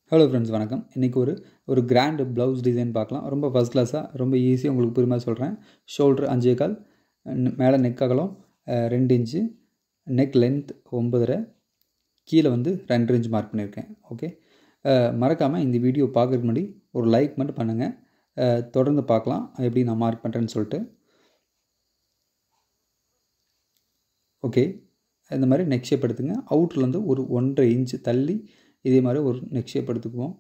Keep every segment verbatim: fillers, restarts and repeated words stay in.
Hello friends, வணக்கம். இன்றைக்கி ஒரு ஒரு கிராண்ட் ப்ளவுஸ் டிசைன் பார்க்கலாம். ரொம்ப ஃபஸ்ட் கிளாஸாக, ரொம்ப ஈஸியாக உங்களுக்கு புரியுமா சொல்கிறேன். ஷோல்ட்ரு அஞ்சே கால், மேலே நெக் அகலம் ரெண்டு இன்ச்சு, நெக் லென்த் ஒம்பதரை, கீழே வந்து ரெண்டு இன்ச் மார்க் பண்ணியிருக்கேன். ஓகே, மறக்காமல் இந்த வீடியோ பார்க்குறதுக்கு முன்னாடி ஒரு லைக் மட்டும் பண்ணுங்கள். தொடர்ந்து பார்க்கலாம் எப்படி நான் மார்க் பண்ணுறேன்னு சொல்லிட்டு. ஓகே, இந்த மாதிரி நெக் ஷேப் எடுத்துங்க. அவுட்லேருந்து ஒரு ஒன்றரை இன்ச்சு தள்ளி இதே மாதிரி ஒரு நெக் ஷேப் எடுத்துக்குவோம்.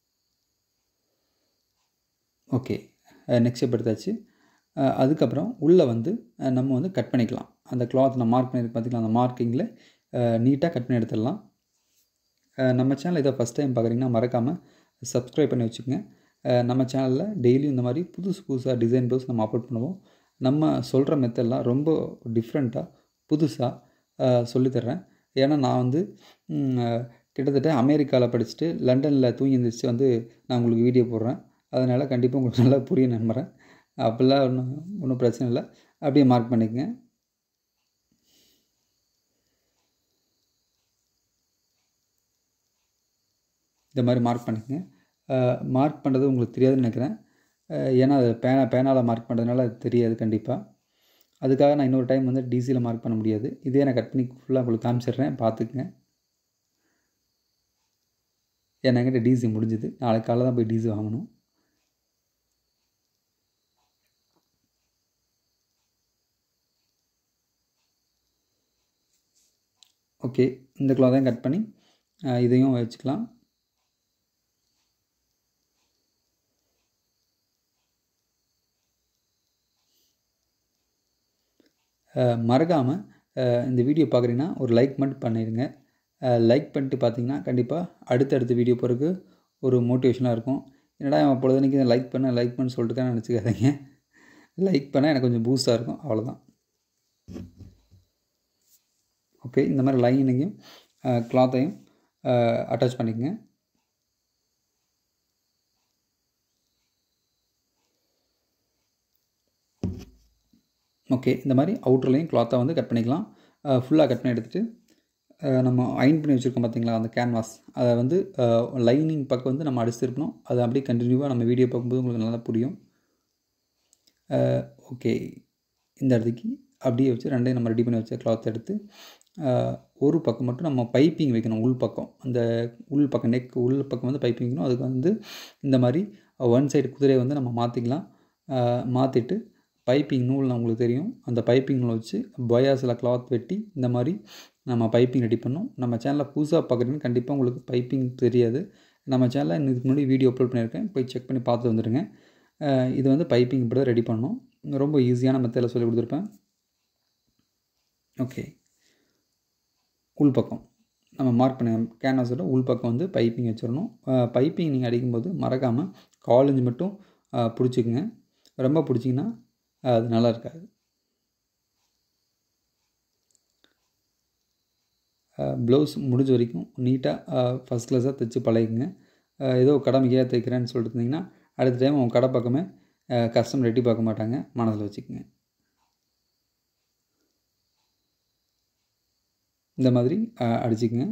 ஓகே, நெக் ஷேப் எடுத்தாச்சு. அதுக்கப்புறம் உள்ளே வந்து நம்ம வந்து கட் பண்ணிக்கலாம். அந்த கிளாத் நான் மார்க் பண்ணியிருக்கு பார்த்திங்களா, அந்த மார்க்கிங்கில் நீட்டாக கட் பண்ணி எடுத்துடலாம். நம்ம சேனல் இதை ஃபஸ்ட் டைம் பார்க்குறீங்கன்னா மறக்காமல் சப்ஸ்கிரைப் பண்ணி வச்சுக்கோங்க. நம்ம சேனலில் டெய்லியும் இந்த மாதிரி புதுசு புதுசாக டிசைன் ப்ளவுஸ் நம்ம அப்லோட் பண்ணுவோம். நம்ம சொல்கிற மெத்தட்லாம் ரொம்ப டிஃப்ரெண்ட்டாக புதுசாக சொல்லித்தர்றேன். ஏன்னா நான் வந்து கிட்டத்தட்ட அமெரிக்காவில் படிச்சுட்டு லண்டனில் தூங்கி எழுந்திரிச்சு வந்து நான் உங்களுக்கு வீடியோ போடுறேன். அதனால் கண்டிப்பாக உங்களுக்கு நல்லா புரியும் நம்புகிறேன். அப்படிலாம் ஒன்றும் ஒன்றும் பிரச்சனை இல்லை. அப்படியே மார்க் பண்ணிக்கங்க. இந்த மாதிரி மார்க் பண்ணிக்கங்க. மார்க் பண்ணுறது உங்களுக்கு தெரியாதுன்னு நினைக்கிறேன். ஏன்னா அது பேனா பேனால் மார்க் பண்ணுறதுனால அது தெரியாது கண்டிப்பாக. அதுக்காக நான் இன்னொரு டைம் வந்து டிசியில் மார்க் பண்ண முடியாது. இதே நான் கட் பண்ணி ஃபுல்லாக உங்களுக்கு காமிச்சிடுறேன், பார்த்துக்குங்க. ஏன்னா என்கிட்ட டிசி முடிஞ்சுது. நாளைக்கு காலையில் தான் போய் டிசி வாங்கணும். ஓகே, இந்த கிளாத்தையும் கட் பண்ணி இதையும் வச்சுக்கலாம். மறக்காமல் இந்த வீடியோ பார்க்குறீங்கன்னா ஒரு லைக் மட்டும் பண்ணிடுங்க. லைக் பண்ணிட்டு பார்த்தீங்கன்னா கண்டிப்பாக அடுத்தடுத்த வீடியோ போகிறதுக்கு ஒரு மோட்டிவேஷனாக இருக்கும். என்னடா அவன் பொழுதுனைக்கு லைக் பண்ண லைக் பண்ண சொல்லிட்டு தான் நினச்சிக்காதீங்க. லைக் பண்ணால் எனக்கு கொஞ்சம் பூஸ்டாக இருக்கும், அவ்வளோதான். ஓகே, இந்த மாதிரி லைனிங்கையும் கிளாத்தையும் அட்டாச் பண்ணிக்கங்க. ஓகே, இந்த மாதிரி அவுட்டர்லையும் கிளாத்தை வந்து கட் பண்ணிக்கலாம். ஃபுல்லாக கட் பண்ணி எடுத்துகிட்டு நம்ம அயன் பண்ணி வச்சுருக்கோம் பார்த்திங்களா அந்த கேன்வாஸ், அதை வந்து லைனிங் பக்கம் வந்து நம்ம அடிச்சு திருப்பணும். அது அப்படியே கண்டினியூவாக நம்ம வீடியோ பார்க்கும்போது உங்களுக்கு நல்லா புரியும். ஓகே, இந்த இடத்துக்கு அப்படியே வச்சு ரெண்டையும் நம்ம ரெடி பண்ணி வச்ச கிளாத் எடுத்து ஒரு பக்கம் மட்டும் நம்ம பைப்பிங் வைக்கணும். உள் பக்கம், அந்த உள் பக்கம் நெக் உள் பக்கம் வந்து பைப்பிங் வைக்கணும். அதுக்கு வந்து இந்த மாதிரி ஒன் சைடு குதிரையை வந்து நம்ம மாற்றிக்கலாம். மாற்றிட்டு பைப்பிங் நூல் உங்களுக்கு தெரியும், அந்த பைப்பிங் நூலை வச்சு பயாஸில் கிளாத் வெட்டி இந்த மாதிரி நம்ம பைப்பிங் ரெடி பண்ணோம். நம்ம சேனலில் புதுசாக பார்க்குறீங்கன்னு கண்டிப்பாக உங்களுக்கு பைப்பிங் தெரியாது. நம்ம சேனலில் இதுக்கு முன்னாடி வீடியோ அப்லோட் பண்ணியிருக்கேன், போய் செக் பண்ணி பார்த்து வந்துடுங்க. இது வந்து பைப்பிங் இப்படி தான் ரெடி பண்ணணும். ரொம்ப ஈஸியான மெத்தடில் சொல்லி கொடுத்துருப்பேன். ஓகே, உள் பக்கம் நம்ம மார்க் பண்ண கேன்வாஸோட உள் பக்கம் வந்து பைப்பிங் வச்சிடணும். பைப்பிங் நீங்கள் அடிக்கும்போது மறக்காமல் கால் இன்ச் மட்டும் பிடிச்சிக்குங்க. ரொம்ப பிடிச்சிங்கன்னா அது நல்லா இருக்காது. ப்ளவுஸ் முடிஞ்ச வரைக்கும் நீட்டாக ஃபஸ்ட் கிளாஸாக தைச்சி பழகுங்க. ஏதோ கடமையாக தைக்கிறேன்னு சொல்லிட்டு இருந்தீங்கன்னா அடுத்த டைம் உங்கள் கடை பக்கமே கஸ்டமர் எட்டி பார்க்க மாட்டாங்க, மனதில் வச்சுக்கோங்க. இந்த மாதிரி அடிச்சுக்குங்க.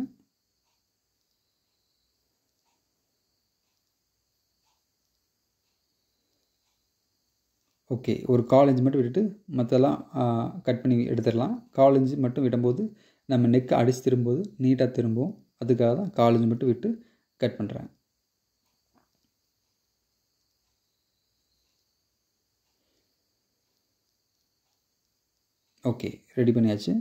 ஓகே, ஒரு கால் இன்ச் மட்டும் விட்டுட்டு மற்றெல்லாம் கட் பண்ணி எடுத்துடலாம். கால் இன்ச்சு மட்டும் விடும்போது நம்ம நெக் அடித்து திரும்பும்போது நீட்டாக திரும்பும். அதுக்காக தான் கால் இன்ச் மட்டும் விட்டு கட் பண்ணுறேன். ஓகே, ரெடி பண்ணியாச்சு.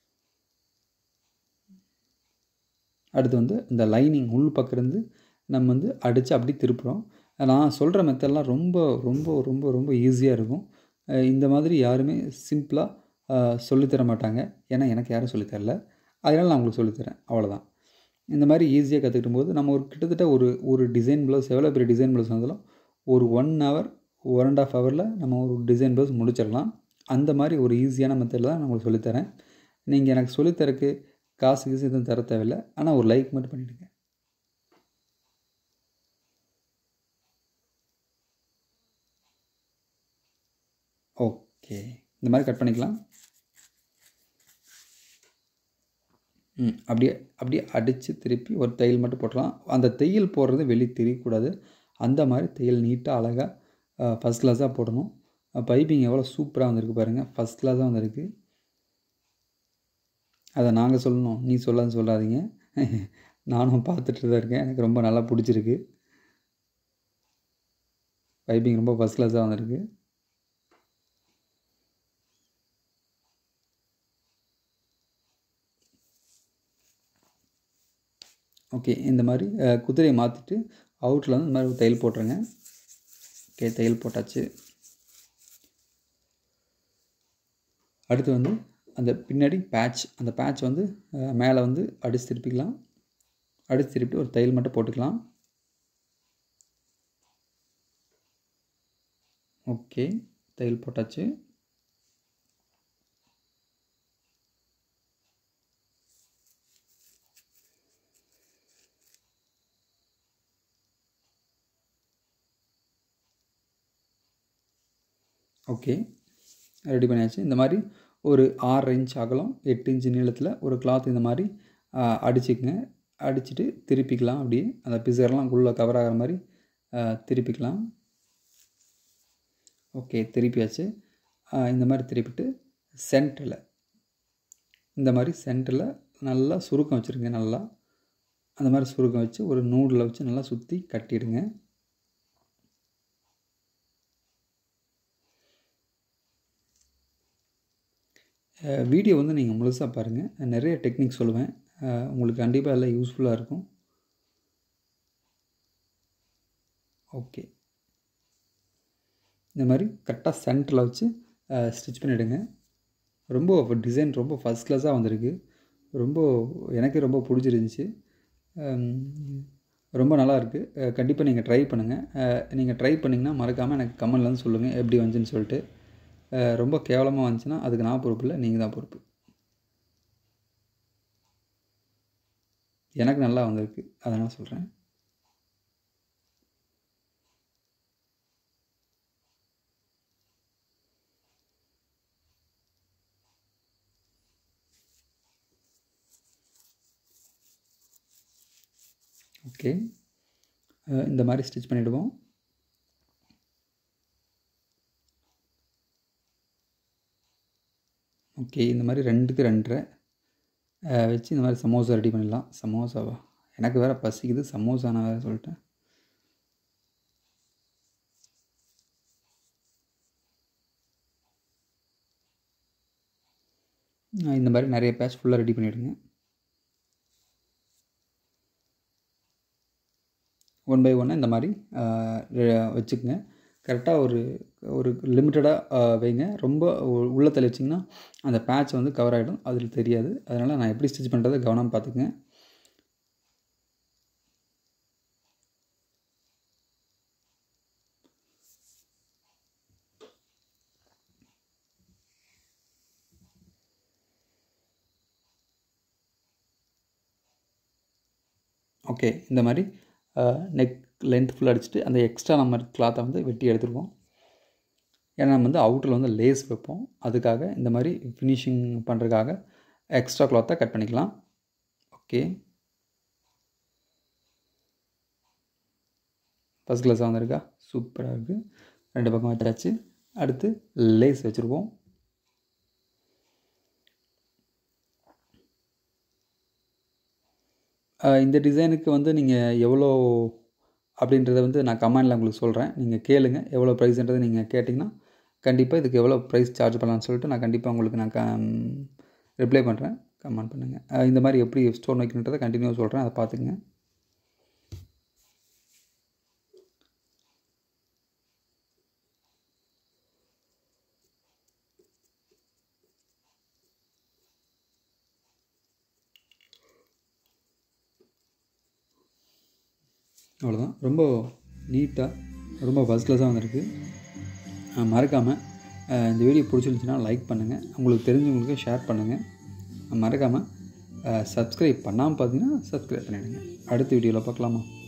அடுத்து வந்து இந்த லைனிங் உள் பக்கம் இருந்து நம்ம வந்து அடித்து அப்படி திருப்புறோம். நான் சொல்கிற மெத்தட்லாம் ரொம்ப ரொம்ப ரொம்ப ரொம்ப ஈஸியாக இருக்கும். இந்த மாதிரி யாருமே சிம்பிளாக சொல்லித்தர மாட்டாங்க. ஏன்னா எனக்கு யாரும் சொல்லித்தரல, அதனால் நான் உங்களுக்கு சொல்லித்தரேன், அவ்வளோதான். இந்த மாதிரி ஈஸியாக கற்றுக்கிடும் போது நம்ம ஒரு கிட்டத்தட்ட ஒரு ஒரு டிசைன் ப்ளவுஸ், எவ்வளோ பெரிய டிசைன் ப்ளவுஸ் வந்தாலும் ஒரு one hour one and half ஹவரில் நம்ம ஒரு டிசைன் ப்ளவுஸ் முடிச்சிடலாம். அந்த மாதிரி ஒரு ஈஸியான மெத்தடில் தான் நான் உங்களுக்கு சொல்லித்தரேன். நீங்கள் எனக்கு சொல்லித்தரக்கு காசு கீசு எதுவும் தர தேவையில்லை, ஆனால் ஒரு லைக் மட்டும் பண்ணிவிடுங்க. ஓகே, இந்த மாதிரி கட் பண்ணிக்கலாம். ம் அப்படியே அப்படியே அடித்து திருப்பி ஒரு தையல் மட்டும் போட்டுடலாம். அந்த தையல் போடுறது வெளியே தெரியக்கூடாது. அந்த மாதிரி தையல் நீட்டாக அழகாக ஃபஸ்ட் கிளாஸாக போடணும். பைப்பிங் எவ்வளோ சூப்பராக வந்திருக்கு பாருங்கள், ஃபஸ்ட் கிளாஸாக வந்திருக்கு. அதை நாங்கள் சொல்லணும், நீ சொல்லான்னு சொல்லாதீங்க. நானும் பார்த்துட்டு தான் இருக்கேன், எனக்கு ரொம்ப நல்லா பிடிச்சிருக்கு. பைப்பிங் ரொம்ப ஃபஸ்ட் கிளாஸாக வந்திருக்கு. ஓகே, இந்த மாதிரி குதிரையை மாற்றிட்டு அவுட்டில் வந்து இந்த மாதிரி தையல் போட்டுருங்க. ஓகே, தையல் போட்டாச்சு. அடுத்து வந்து அந்த பின்னாடி பேட்ச், அந்த பேட்ச் வந்து மேலே வந்து அடித்து திருப்பிக்கலாம். அடித்து திருப்பி ஒரு தையல் மட்டும் போட்டுக்கலாம். ஓகே, தையல் போட்டாச்சு. ஓகே, ரெடி பண்ணியாச்சு. இந்த மாதிரி ஒரு ஆறு இன்ச் அகலம், எட்டு இன்ச்சு நீளத்தில் ஒரு கிளாத் இந்த மாதிரி அடிச்சுக்குங்க. அடிச்சுட்டு திருப்பிக்கலாம். அப்படியே அந்த பிசர்லாம் உள்ளே கவர் ஆகிற மாதிரி திருப்பிக்கலாம். ஓகே, திருப்பியாச்சு. இந்த மாதிரி திருப்பிட்டு சென்டரில் இந்த மாதிரி சென்டரில் நல்லா சுருக்கம் வச்சுருங்க. நல்லா அந்த மாதிரி சுருக்கம் வச்சு ஒரு நூலில் வச்சு நல்லா சுற்றி கட்டிடுங்க. வீடியோ வந்து நீங்கள் முழுசாக பாருங்கள், நிறைய டெக்னிக் சொல்லுவேன், உங்களுக்கு கண்டிப்பாக எல்லாம் யூஸ்ஃபுல்லாக இருக்கும். ஓகே, இந்த மாதிரி கரெக்டாக சென்டரில் வச்சு ஸ்டிச் பண்ணிவிடுங்க. ரொம்ப டிசைன் ரொம்ப ஃபஸ்ட் கிளாஸாக வந்திருக்கு. ரொம்ப எனக்கு ரொம்ப பிடிச்சிருந்துச்சி, ரொம்ப நல்லாயிருக்கு. கண்டிப்பாக நீங்கள் ட்ரை பண்ணுங்கள். நீங்கள் ட்ரை பண்ணிங்கன்னா மறக்காமல் எனக்கு கமெண்ட்ல வந்து சொல்லுங்கள் எப்படி வந்துச்சுன்னு சொல்லிட்டு. ரொம்ப கேவலமாக வந்துச்சுன்னா அதுக்கு நான் பொறுப்பு இல்லை, நீங்கள் தான் பொறுப்பு. எனக்கு நல்லா வந்திருக்கு, அதனால் சொல்கிறேன். ஓகே, இந்த மாதிரி ஸ்டிச் பண்ணிவிடுவோம். ஓகே, இந்த மாதிரி ரெண்டுக்கு ரெண்டரை வச்சு இந்த மாதிரி சமோசா ரெடி பண்ணிடலாம். சமோசாவா, எனக்கு வேறு பசிக்குது, சமோசா நான் வேறு சொல்லிட்டேன். இந்த மாதிரி நிறைய பேட்ச் ஃபுல்லாக ரெடி பண்ணிவிடுங்க. ஒன் பை ஒன்னாக இந்த மாதிரி வச்சுக்கோங்க. கரெக்டாக ஒரு ஒரு லிமிட்டடாக வைங்க. ரொம்ப உள்ளே தள்ளி வச்சிங்கன்னா அந்த பேட்ச் வந்து கவர் ஆகிடும், அதில் தெரியாது. அதனால் நான் எப்படி ஸ்டிச் பண்ணுறதை கவனமாக பார்த்துக்குங்க. ஓகே, இந்த மாதிரி நெக் லென்த் ஃபுல்லாக அடிச்சுட்டு அந்த எக்ஸ்ட்ரா நம்ம கிளாத்தை வந்து வெட்டி எடுத்துருவோம். ஏன்னா நம்ம வந்து அவுட்டரில் வந்து லேஸ் வைப்போம், அதுக்காக இந்த மாதிரி ஃபினிஷிங் பண்ணுறதுக்காக எக்ஸ்ட்ரா கிளாத்தை கட் பண்ணிக்கலாம். ஓகே, ஃபஸ்ட் கிளாஸாக வந்திருக்கா, சூப்பராக இருக்குது. ரெண்டு பக்கம் வச்சாச்சு. அடுத்து லேஸ் வச்சுருவோம். இந்த டிசைனுக்கு வந்து நீங்கள் எவ்வளோ அப்படின்றத வந்து நான் கமெண்டில் உங்களுக்கு சொல்கிறேன், நீங்கள் கேளுங்க. எவ்வளோ ப்ரைஸ்ன்றதை நீங்கள் கேட்டிங்கன்னா கண்டிப்பாக இதுக்கு எவ்வளோ ப்ரைஸ் சார்ஜ் பண்ணலான்னு சொல்லிட்டு நான் கண்டிப்பாக உங்களுக்கு நான் க ரிப்ளை பண்ணுறேன். கமெண்ட் பண்ணுங்கள். இந்த மாதிரி எப்படி ஸ்டோன் வைக்கணுன்றதை கண்டினியூவாக சொல்கிறேன், அதை பார்த்துக்குங்க. அவ்வளோதான், ரொம்ப நீட்டாக ரொம்ப ஃபஸ்ட் கிளாஸாக வந்திருக்கு. மறக்காமல் இந்த வீடியோ பிடிச்சிருந்துச்சின்னா லைக் பண்ணுங்கள், உங்களுக்கு தெரிஞ்சவங்களுக்கு ஷேர் பண்ணுங்கள். மறக்காமல் சப்ஸ்கிரைப் பண்ணாமல் பார்த்தீங்கன்னா சப்ஸ்கிரைப் பண்ணிவிடுங்க. அடுத்த வீடியோவில் பார்க்கலாமா?